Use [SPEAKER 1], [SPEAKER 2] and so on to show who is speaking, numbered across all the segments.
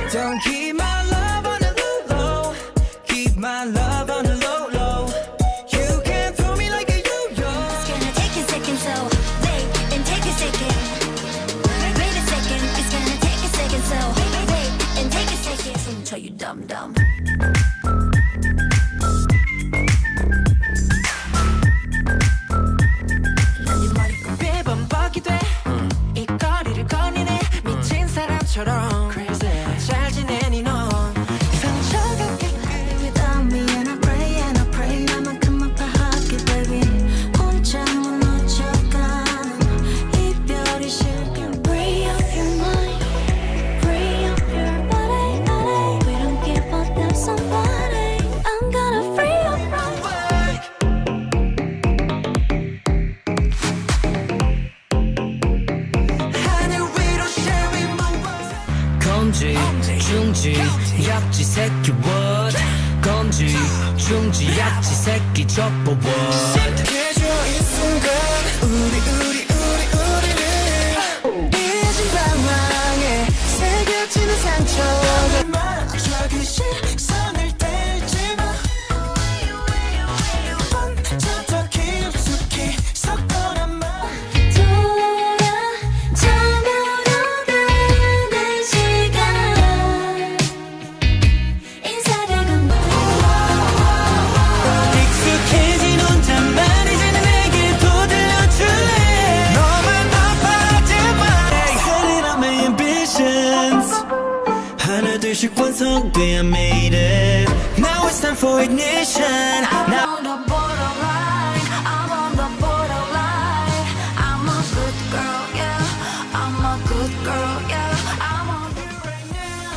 [SPEAKER 1] Don't keep my love on the low, low. Keep my love on the low, low. You can't throw me like a yo-yo.
[SPEAKER 2] It's gonna take a second, so wait and take a second. Wait a second, it's gonna take a second, so wait and take a second. 훔쳐 you dumb dumb.
[SPEAKER 1] 매번 벅이 돼. 이 거리를 거니네. 미친 사람처럼 잘 지내니 넌 상처가
[SPEAKER 2] Without me and I pray 나만큼 아파하게 baby. 혼자 무너져가는 이별이 싫게. Free up your mind, free up your body. We don't give a damn somebody. I'm gonna free up my mind.
[SPEAKER 1] 하늘 위로 sharing my words.
[SPEAKER 3] 검지, 중지, 약지 새끼 what? 검지, 중지, 약지 새끼 족보 what?
[SPEAKER 1] 해줘 이 순간 우리를 잊은 방황에 새겨지는 상처가 저기 시선을 떼지 마. 혼자 더 깊숙이 섞어란 말.
[SPEAKER 2] 돌아서면 오는 시간 인사를 건너.
[SPEAKER 1] 익숙해진 혼잣말이 이제는 내게도 들려줄래. 너만 아파하지 마. Set it on my ambitions. 하나 둘씩 완성돼 I made it. Now it's time for ignition. Now
[SPEAKER 2] On the borderline, I'm on the borderline. I'm a good girl, yeah. I'm a good girl, yeah. I'm on
[SPEAKER 1] you right now.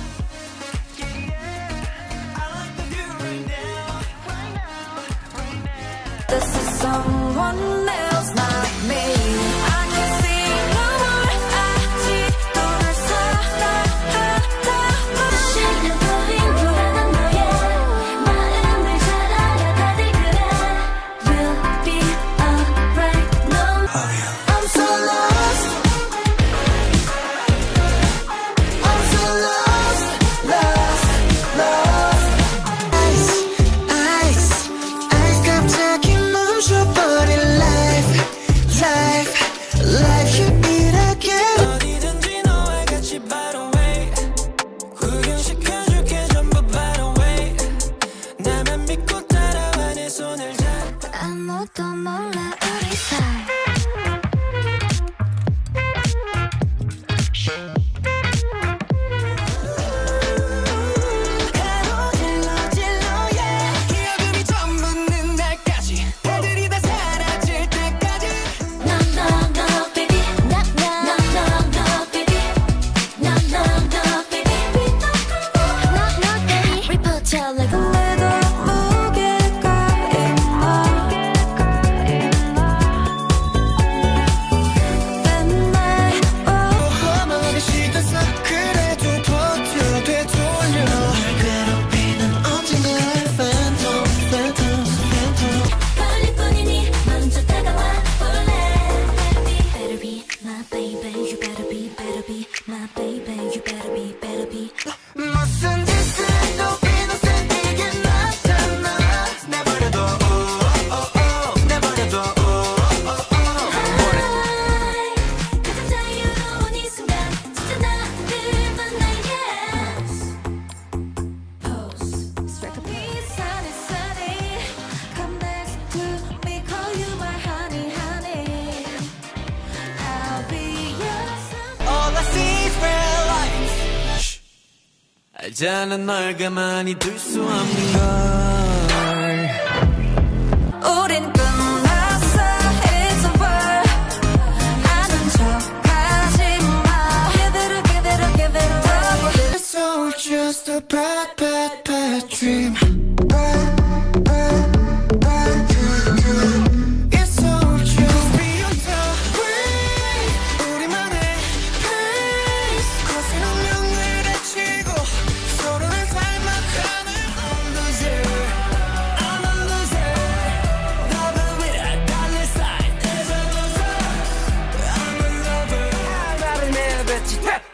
[SPEAKER 1] Yeah, I like the view right now. Right now.
[SPEAKER 2] this is someone else, not me. I can see no more. 아직도 날 사랑한다. 시간 거인 불안한 너의 마음을 잘 알아 다들 그래. We'll be alright. No,
[SPEAKER 1] I'm so lost. I'm so lost, lost. Ice 갑자기 멈춰버린 life. You beat again. 어디든지 너와 같이 by the way. 구경시켜줄게 전부 by the way. 나만 믿고 따라와 내 손을 잡.
[SPEAKER 2] 아무도 몰라 우리 사이.
[SPEAKER 1] 가로질러 yeah. 기억음이 전부 는 날까지 애들이 다 사라질 때까지.
[SPEAKER 2] No, no, no, baby. No, no, no, no, baby. No, no, no, baby. No, no, baby. 리포터 like a little 무게가 있나. 맨날
[SPEAKER 1] 허망하게 식었어. 그래도 버텨 되돌려. 날 괴롭히는 언젠가의 phantom.
[SPEAKER 2] 걸릴 뿐이니 먼저 다가와 볼래. Better be my baby. You better be my baby. You better be.
[SPEAKER 1] 무슨 짓을 또 innocent이게 나타나. 내버려둬 내버려둬
[SPEAKER 2] 가장 자유로운 이 순간 진짜 나를 만나 yes. Pose strike a peace sunny. Come next to me, call you my honey. I'll be your sun.
[SPEAKER 1] All I see is red lights. 알잖아 널 가만히 둘 수 없는 걸.
[SPEAKER 2] 우린 끝났어. It's over. 아는 척하지 마. Give it up.
[SPEAKER 1] It's all just a bad dream. It's all just beyond the way. 우리만의 pace. 거센 운명을 다치고 서로를 닮아가는 I'm a loser. 너를 위해 달릴 sign is a loser. I'm a lover. 나를 내뱉지